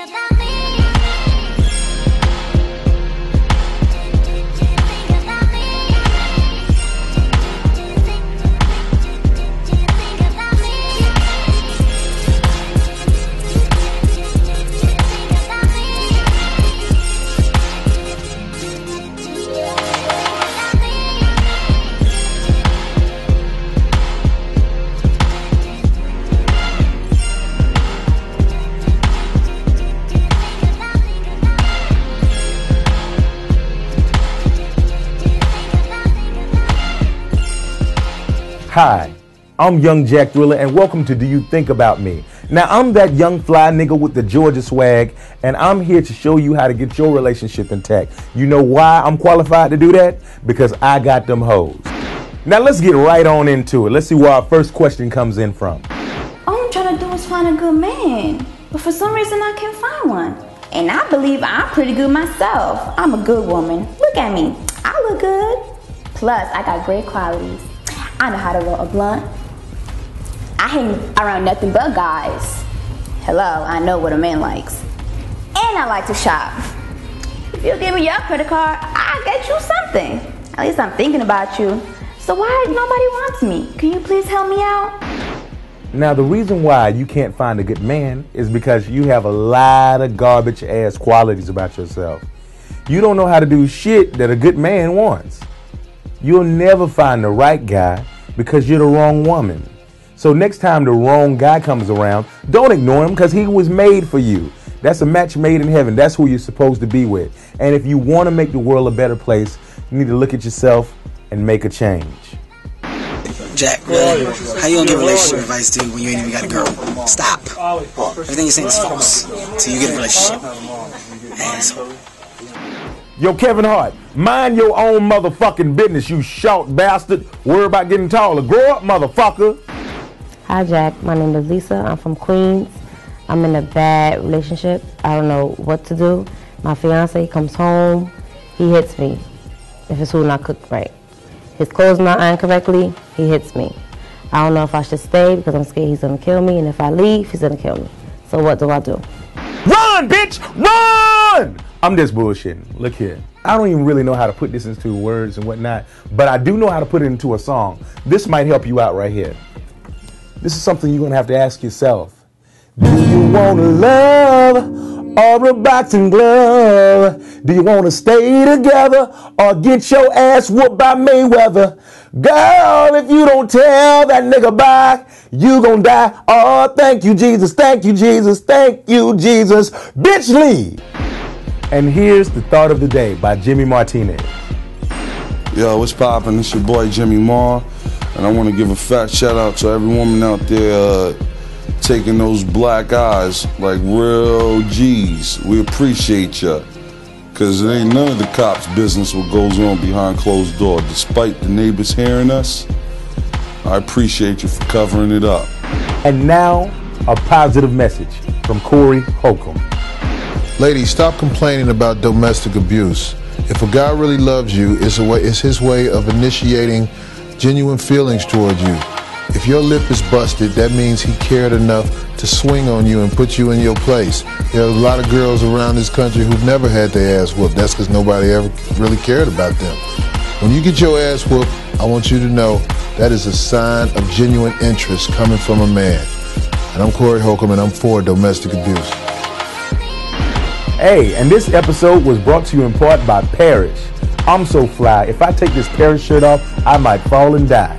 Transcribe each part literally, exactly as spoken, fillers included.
Hi, I'm Young Jack Thriller, and welcome to Do You Think About Me? Now, I'm that young fly nigga with the Georgia swag, and I'm here to show you how to get your relationship intact. You know why I'm qualified to do that? Because I got them hoes. Now, let's get right on into it. Let's see where our first question comes in from. All I'm trying to do is find a good man, but for some reason I can't find one. And I believe I'm pretty good myself. I'm a good woman. Look at me. I look good. Plus, I got great qualities. I know how to roll a blunt. I hang around nothing but guys. Hello, I know what a man likes. And I like to shop. If you give me your credit card, I'll get you something. At least I'm thinking about you. So why nobody wants me? Can you please help me out? Now, the reason why you can't find a good man is because you have a lot of garbage ass qualities about yourself. You don't know how to do shit that a good man wants. You'll never find the right guy because you're the wrong woman. So next time the wrong guy comes around, don't ignore him because he was made for you. That's a match made in heaven. That's who you're supposed to be with. And if you want to make the world a better place, you need to look at yourself and make a change. Jack, really? How you gonna give relationship advice, dude, when you ain't even got a girl? Stop. Everything you're saying is false. So you get a relationship. Asshole. Yo, Kevin Hart, mind your own motherfucking business, you short bastard. Worry about getting taller. Grow up, motherfucker. Hi, Jack. My name is Lisa. I'm from Queens. I'm in a bad relationship. I don't know what to do. My fiance comes home. He hits me if his food not cooked right. His clothes not ironed correctly. He hits me. I don't know if I should stay because I'm scared he's going to kill me. And if I leave, he's going to kill me. So what do I do? Run, bitch! Run! I'm just bullshitting. Look here. I don't even really know how to put this into words and whatnot, but I do know how to put it into a song. This might help you out right here. This is something you're going to have to ask yourself. Do you want to love or a boxing glove? Do you want to stay together or get your ass whooped by Mayweather? Girl, if you don't tell that nigga bye, you gon' die. Oh, thank you, Jesus. Thank you, Jesus. Thank you, Jesus. Bitch, leave. And here's the thought of the day by Jimmy Martinez. Yo, what's poppin'? It's your boy Jimmy Marr, and I want to give a fat shout out to every woman out there uh, taking those black eyes like real G's. We appreciate ya, cause it ain't none of the cops' business what goes on behind closed doors. Despite the neighbors hearing us, I appreciate you for covering it up. And now, a positive message from Corey Holcomb. Ladies, stop complaining about domestic abuse. If a guy really loves you, it's, a way, it's his way of initiating genuine feelings toward you. If your lip is busted, that means he cared enough to swing on you and put you in your place. There are a lot of girls around this country who've never had their ass whooped. That's because nobody ever really cared about them. When you get your ass whooped, I want you to know that is a sign of genuine interest coming from a man. And I'm Corey Holcomb, and I'm for domestic abuse. Hey, and this episode was brought to you in part by Parrish. I'm so fly. If I take this Parrish shirt off, I might fall and die.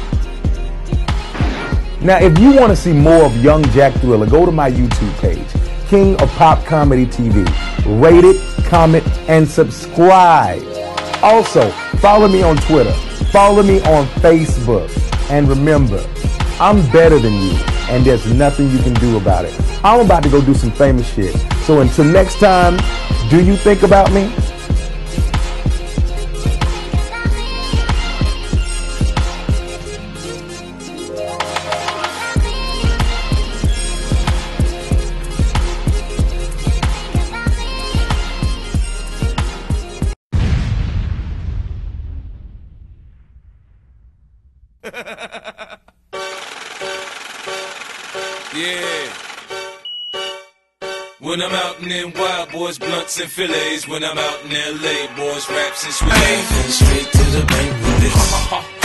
Now, if you want to see more of Young Jack Thriller, go to my YouTube page, King of Pop Comedy T V. Rate it, comment, and subscribe. Also, follow me on Twitter. Follow me on Facebook. And remember, I'm better than you, and there's nothing you can do about it. I'm about to go do some famous shit. So until next time, do you think about me? Yeah. When I'm out in them wild boys, blunts and fillets. When I'm out in L A, boys, raps and swings. Straight to the bank with this.